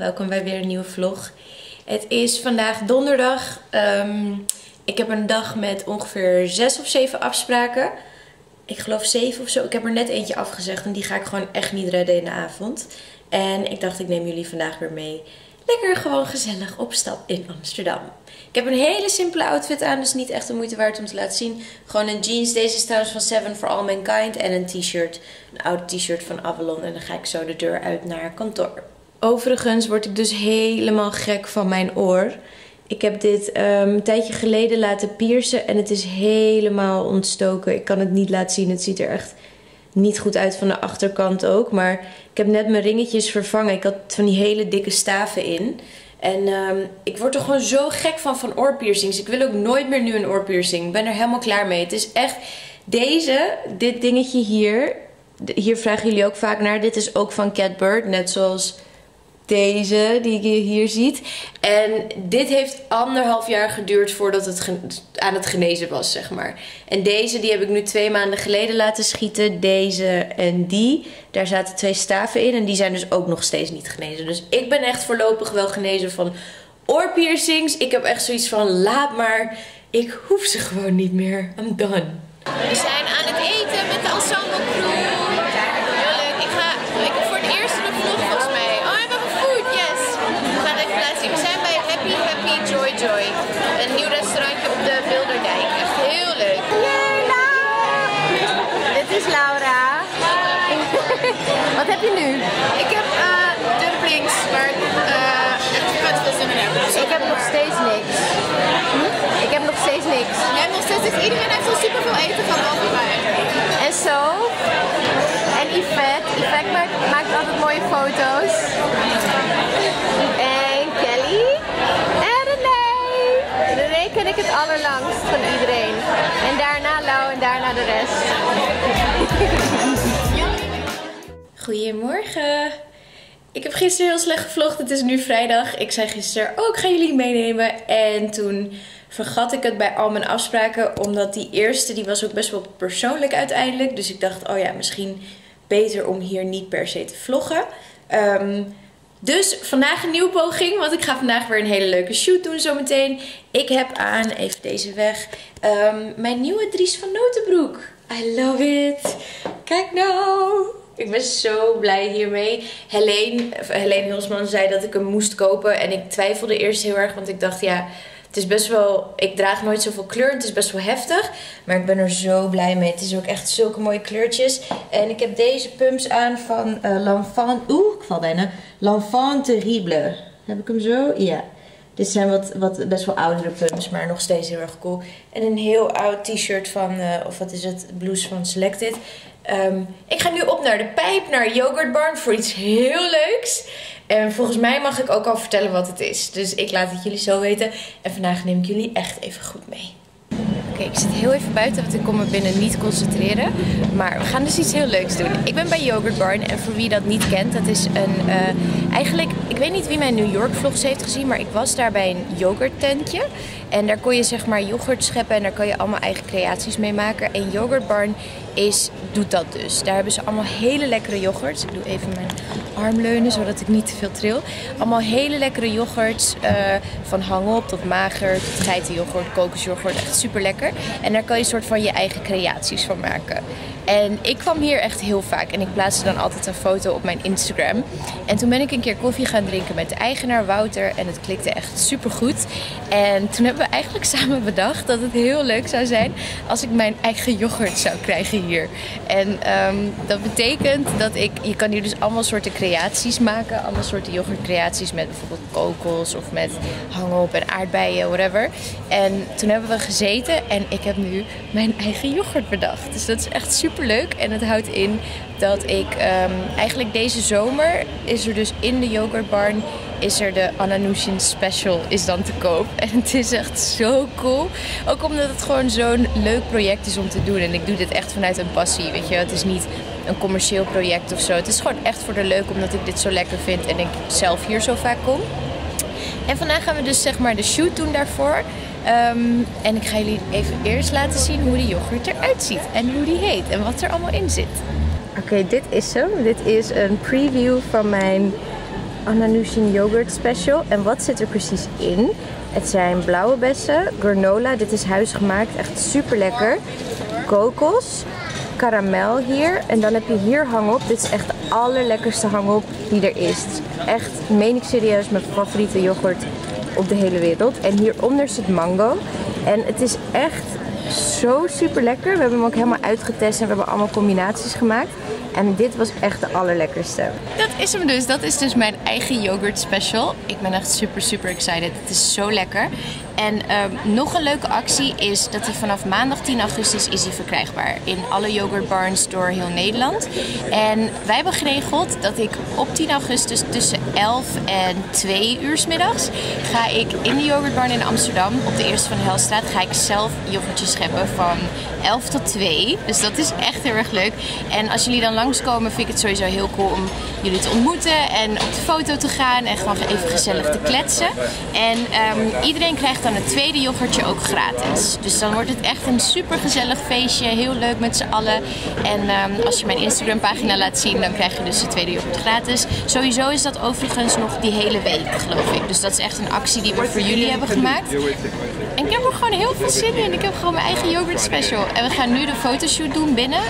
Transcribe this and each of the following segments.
welkom bij weer een nieuwe vlog. Het is vandaag donderdag. Ik heb een dag met ongeveer 6 of 7 afspraken. Ik geloof 7 of zo. Ik heb er net eentje afgezegd en die ga ik gewoon echt niet redden in de avond. En ik dacht, ik neem jullie vandaag weer mee. Lekker gewoon gezellig op stap in Amsterdam. Ik heb een hele simpele outfit aan, dus niet echt de moeite waard om te laten zien. Gewoon een jeans, deze is trouwens van Seven for All Mankind. En een t-shirt, een oud t-shirt van Avalon. En dan ga ik zo de deur uit naar kantoor. Overigens word ik dus helemaal gek van mijn oor. Ik heb dit een tijdje geleden laten piercen en het is helemaal ontstoken. Ik kan het niet laten zien, het ziet er echt niet goed uit van de achterkant ook. Maar ik heb net mijn ringetjes vervangen. Ik had van die hele dikke staven in. En ik word er gewoon zo gek van oorpiercings. Ik wil ook nooit meer nu een oorpiercing. Ik ben er helemaal klaar mee. Het is echt dit dingetje hier. Hier vragen jullie ook vaak naar. Dit is ook van Cat Bird, net zoals deze die je hier ziet. En dit heeft 1,5 jaar geduurd voordat het aan het genezen was, zeg maar. En deze die heb ik nu 2 maanden geleden laten schieten. Deze en die. Daar zaten 2 staven in en die zijn dus ook nog steeds niet genezen. Dus ik ben echt voorlopig wel genezen van oorpiercings. Ik heb echt zoiets van, laat maar. Ik hoef ze gewoon niet meer. I'm done. We zijn aan het eten met de ensemble crew. Heel leuk. Ik heb voor het eerst een vlog volgens mij. Oh, we hebben food, yes. We gaan het even laten zien. We zijn bij Happy Joy Joy. Een nieuw restaurantje op de Bilderdijk. Echt heel leuk. Jela! Dit is Laura. Wat heb je nu? Ik heb dumplings waar ik echt vet veel zin in heb. Ik heb nog steeds niks. Ik heb nog steeds niks. Nee, nog steeds niet. Iedereen heeft al super veel eten gehad behalve mij. En zo. En Yvette. Yvette maakt altijd mooie foto's. En Kelly. En René. René ken ik het allerlangst van iedereen. En daarna Lau en daarna de rest. Goedemorgen. Ik heb gisteren heel slecht gevlogd. Het is nu vrijdag. Ik zei gisteren, oh, ik ga jullie meenemen. En toen vergat ik het bij al mijn afspraken. Omdat die eerste, die was ook best wel persoonlijk uiteindelijk. Dus ik dacht, oh ja, misschien beter om hier niet per se te vloggen. Dus vandaag een nieuwe poging. Want ik ga vandaag weer een hele leuke shoot doen zometeen. Ik heb aan, even deze weg, mijn nieuwe Dries van Notenbroek. I love it. Kijk nou. Ik ben zo blij hiermee. Helene Hulsman zei dat ik hem moest kopen. En ik twijfelde eerst heel erg. Want ik dacht, ja, het is best wel... Ik draag nooit zoveel kleur. Het is best wel heftig. Maar ik ben er zo blij mee. Het is ook echt zulke mooie kleurtjes. En ik heb deze pumps aan van L'Enfant... Oeh, ik val bijna. L'Enfant Terrible. Heb ik hem zo? Ja. Dit zijn wat best wel oudere pumps, maar nog steeds heel erg cool. En een heel oud t-shirt van, of wat is het, blouse van Selected. Ik ga nu op naar de pijp, naar Yogurt Barn voor iets heel leuks. En volgens mij mag ik ook al vertellen wat het is. Dus ik laat het jullie zo weten. En vandaag neem ik jullie echt even goed mee. Oké, ik zit heel even buiten, want ik kon me binnen niet concentreren. Maar we gaan dus iets heel leuks doen. Ik ben bij Yogurt Barn en voor wie dat niet kent, dat is een... eigenlijk, ik weet niet wie mijn New York vlogs heeft gezien, maar ik was daar bij een yoghurttentje. En daar kon je zeg maar yoghurt scheppen en daar kan je allemaal eigen creaties mee maken. En Yogurt Barn doet dat dus. Daar hebben ze allemaal hele lekkere yoghurts. Ik doe even mijn arm leunen, zodat ik niet te veel tril. Allemaal hele lekkere yoghurts. Van hang-op tot mager, tot geitenyoghurt, kokosyoghurt. Echt super lekker. En daar kan je een soort van je eigen creaties van maken. En ik kwam hier echt heel vaak en ik plaatste dan altijd een foto op mijn Instagram. En toen ben ik een keer koffie gaan drinken met de eigenaar Wouter en het klikte echt super goed. En toen hebben we eigenlijk samen bedacht dat het heel leuk zou zijn als ik mijn eigen yoghurt zou krijgen hier. En dat betekent dat je kan hier dus allemaal soorten creaties maken. Allemaal soorten yoghurtcreaties met bijvoorbeeld kokos of met hang-op en aardbeien, whatever. En toen hebben we gezeten en ik heb nu mijn eigen yoghurt bedacht. Dus dat is echt super leuk en het houdt in dat ik eigenlijk deze zomer is er dus in de Yogurt Barn is er de Ananushin Special is dan te koop. En het is echt zo cool. Ook omdat het gewoon zo'n leuk project is om te doen. En ik doe dit echt vanuit een passie, weet je. Het is niet een commercieel project of zo. Het is gewoon echt voor de leuk omdat ik dit zo lekker vind en ik zelf hier zo vaak kom. En vandaag gaan we dus zeg maar de shoot doen daarvoor. En ik ga jullie even eerst laten zien hoe die yoghurt eruit ziet. En hoe die heet en wat er allemaal in zit. Oké, dit is hem. Dit is een preview van mijn Andalusian Yogurt Special. En wat zit er precies in? Het zijn blauwe bessen, granola. Dit is huisgemaakt, echt super lekker. Kokos, karamel hier. En dan heb je hier hangop. Dit is echt de allerlekkerste hangop die er is. Echt, meen ik serieus, mijn favoriete yoghurt op de hele wereld. En hieronder zit mango. En het is echt zo super lekker. We hebben hem ook helemaal uitgetest en we hebben allemaal combinaties gemaakt. En dit was echt de allerlekkerste. Dat is hem dus. Dat is dus mijn eigen yogurt special. Ik ben echt super excited. Het is zo lekker. En nog een leuke actie is dat hij vanaf maandag 10 augustus is hij verkrijgbaar in alle yoghurtbarns door heel Nederland. En wij hebben geregeld dat ik op 10 augustus tussen 11 en 2 uur 's middags ga ik in de yoghurtbarn in Amsterdam op de Eerste van de Helstraat ga ik zelf yoghurtjes scheppen van 11 tot 2. Dus dat is echt heel erg leuk. En als jullie dan langskomen vind ik het sowieso heel cool om jullie te ontmoeten en op de foto te gaan en gewoon even gezellig te kletsen. En iedereen krijgt dan het tweede yoghurtje ook gratis. Dus dan wordt het echt een super gezellig feestje, heel leuk met z'n allen. En als je mijn Instagram pagina laat zien, dan krijg je dus de tweede yoghurt gratis. Sowieso is dat overigens nog die hele week, geloof ik. Dus dat is echt een actie die we voor jullie hebben gemaakt. En ik heb er gewoon heel veel zin in. Ik heb gewoon mijn eigen yogurt special. En we gaan nu de fotoshoot doen binnen.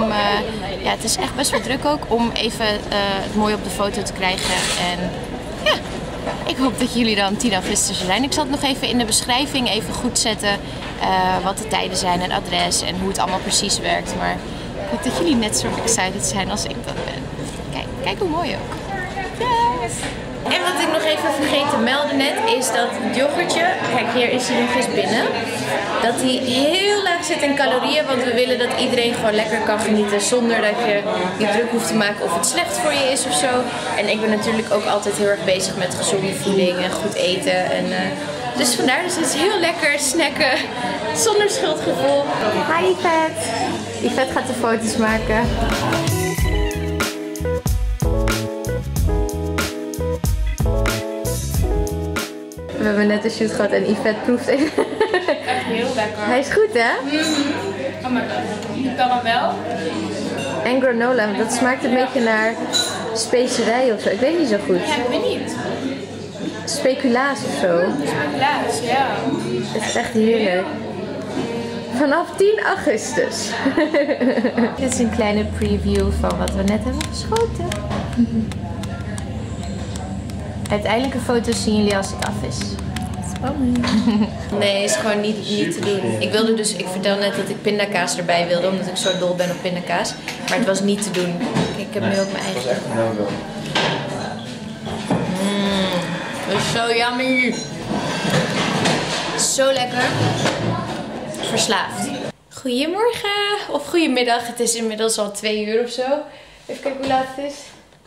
Ja, het is echt best wel druk ook, om even het mooi op de foto te krijgen. En ja, ik hoop dat jullie dan 10 augustus zijn. Ik zal het nog even in de beschrijving even goed zetten wat de tijden zijn en adres en hoe het allemaal precies werkt. Maar ik hoop dat jullie net zo excited zijn als ik dat ben. Kijk hoe mooi ook. Yes! En wat ik nog even vergeten te melden net, is dat het yoghurtje, kijk hier is hij nog eens binnen, dat hij heel laag zit in calorieën, want we willen dat iedereen gewoon lekker kan genieten zonder dat je je druk hoeft te maken of het slecht voor je is of zo. En ik ben natuurlijk ook altijd heel erg bezig met gezonde voeding en goed eten. En, dus vandaar, dus het is heel lekker snacken zonder schuldgevoel. Hi Yvette! Yvette gaat de foto's maken. We hebben net een shoot gehad en Yvette proeft even. Echt heel lekker. Hij is goed, hè? Oh my god. Die karamel. En granola, dat smaakt een beetje naar specerij of zo. Ik weet niet zo goed. Ja, ik weet niet. Speculaas of zo. Speculaas, ja. Het is echt heerlijk. Vanaf 10 augustus. Dit is een kleine preview van wat we net hebben geschoten. Uiteindelijke foto's zien jullie als het af is. Nee, is gewoon niet te doen. Ik vertel net dat ik pindakaas erbij wilde, omdat ik zo dol ben op pindakaas. Maar het was niet te doen. Kijk, ik heb nu ook mijn eigen. Dat is zo yummy. Zo lekker. Verslaafd. Goedemorgen of goedemiddag. Het is inmiddels al 2 uur of zo. Even kijken hoe laat het is.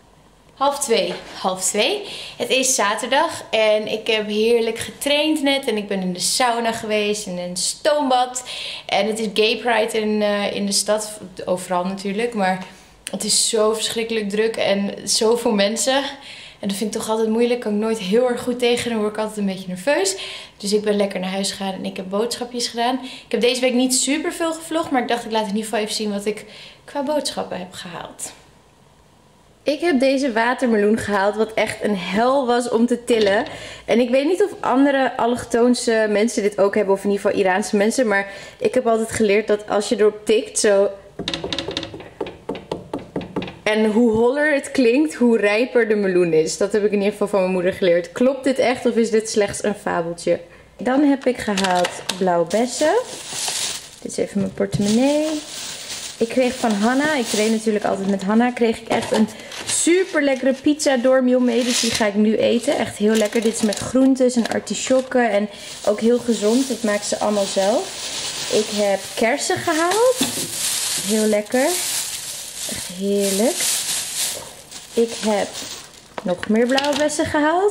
1:30. Het is zaterdag en ik heb heerlijk getraind net. En ik ben in de sauna geweest en in een stoombad. En het is Gay Pride in de stad. Overal natuurlijk. Maar het is zo verschrikkelijk druk en zoveel mensen. En dat vind ik toch altijd moeilijk. Kan ik nooit heel erg goed tegen. Dan word ik altijd een beetje nerveus. Dus ik ben lekker naar huis gegaan en ik heb boodschapjes gedaan. Ik heb deze week niet super veel gevlogd. Maar ik dacht ik laat in ieder geval even zien wat ik qua boodschappen heb gehaald. Ik heb deze watermeloen gehaald, wat echt een hel was om te tillen. En ik weet niet of andere allochtoonse mensen dit ook hebben, of in ieder geval Iraanse mensen. Maar ik heb altijd geleerd dat als je erop tikt, zo... En hoe holler het klinkt, hoe rijper de meloen is. Dat heb ik in ieder geval van mijn moeder geleerd. Klopt dit echt of is dit slechts een fabeltje? Dan heb ik gehaald blauwe bessen. Dit is even mijn portemonnee. Ik kreeg van Hanna, ik train natuurlijk altijd met Hanna, kreeg ik echt een super lekkere pizza doormeal mee. Dus die ga ik nu eten. Echt heel lekker. Dit is met groentes en artisjokken en ook heel gezond. Dat maakt ze allemaal zelf. Ik heb kersen gehaald. Heel lekker. Echt heerlijk. Ik heb nog meer blauwe bessen gehaald.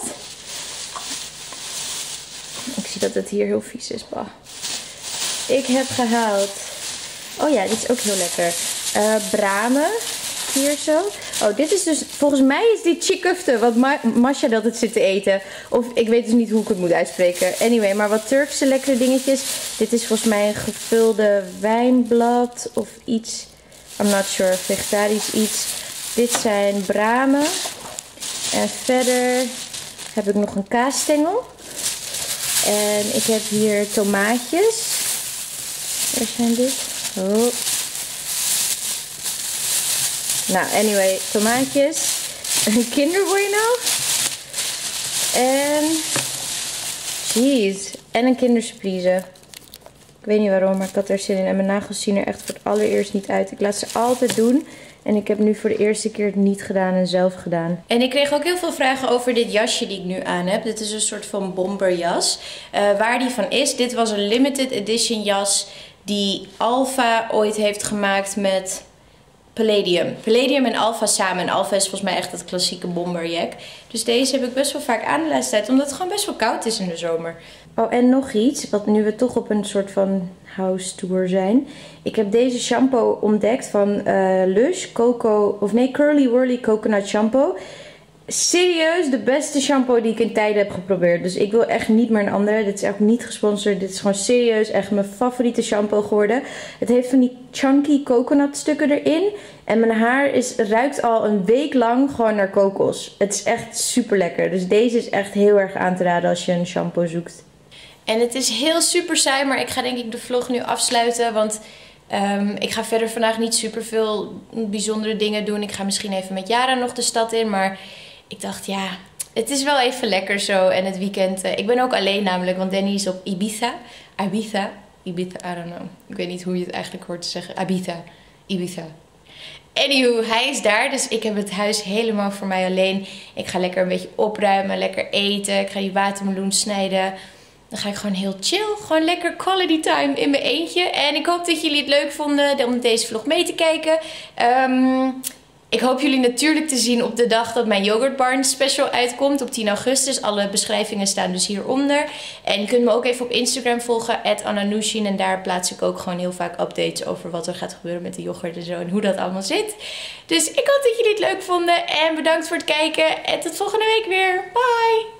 Ik zie dat het hier heel vies is. Bah. Ik heb gehaald... Oh ja, dit is ook heel lekker. Bramen. Hier zo. Oh, dit is dus... Volgens mij is dit chikufte. Wat Masha dat het zit te eten. Of ik weet dus niet hoe ik het moet uitspreken. Anyway, maar wat Turkse lekkere dingetjes. Dit is volgens mij een gevulde wijnblad. Of iets. I'm not sure. Vegetarisch iets. Dit zijn bramen. En verder heb ik nog een kaasstengel. En ik heb hier tomaatjes. Waar zijn dit? Oh. Nou, anyway, tomaatjes. Een Kinder Bueno. En cheese. En een Kinder Surprise. Ik weet niet waarom, maar ik had er zin in. En mijn nagels zien er echt voor het allereerst niet uit. Ik laat ze altijd doen. En ik heb nu voor de eerste keer het niet gedaan en zelf gedaan. En ik kreeg ook heel veel vragen over dit jasje die ik nu aan heb. Dit is een soort van bomberjas. Waar die van is. Dit was een limited edition jas die Alpha ooit heeft gemaakt met Palladium. Palladium en Alpha samen. En Alpha is volgens mij echt het klassieke bomberjack. Dus deze heb ik best wel vaak aan de laatste tijd. Omdat het gewoon best wel koud is in de zomer. Oh, en nog iets. Want nu we toch op een soort van house tour zijn. Ik heb deze shampoo ontdekt van Lush. Curly Wurly Coconut Shampoo. Serieus de beste shampoo die ik in tijden heb geprobeerd. Dus ik wil echt niet meer een andere. Dit is echt niet gesponsord. Dit is gewoon serieus echt mijn favoriete shampoo geworden. Het heeft van die chunky coconut stukken erin. En mijn haar ruikt al een week lang gewoon naar kokos. Het is echt super lekker. Dus deze is echt heel erg aan te raden als je een shampoo zoekt. En het is heel super saai, maar ik ga denk ik de vlog nu afsluiten. Want ik ga verder vandaag niet super veel bijzondere dingen doen. Ik ga misschien even met Yara nog de stad in. Maar ik dacht, ja, het is wel even lekker zo. En het weekend, ik ben ook alleen namelijk, want Danny is op Ibiza. Ibiza, I don't know. Ik weet niet hoe je het eigenlijk hoort te zeggen. Ibiza. Anywho, hij is daar, dus ik heb het huis helemaal voor mij alleen. Ik ga lekker een beetje opruimen, lekker eten. Ik ga die watermeloen snijden. Dan ga ik gewoon heel chill, gewoon lekker quality time in mijn eentje. En ik hoop dat jullie het leuk vonden om deze vlog mee te kijken. Ik hoop jullie natuurlijk te zien op de dag dat mijn Yogurt Barn special uitkomt. Op 10 augustus. Alle beschrijvingen staan dus hieronder. En je kunt me ook even op Instagram volgen. @AnnaNushin. En daar plaats ik ook gewoon heel vaak updates over wat er gaat gebeuren met de yoghurt en zo. En hoe dat allemaal zit. Dus ik hoop dat jullie het leuk vonden. En bedankt voor het kijken. En tot volgende week weer. Bye!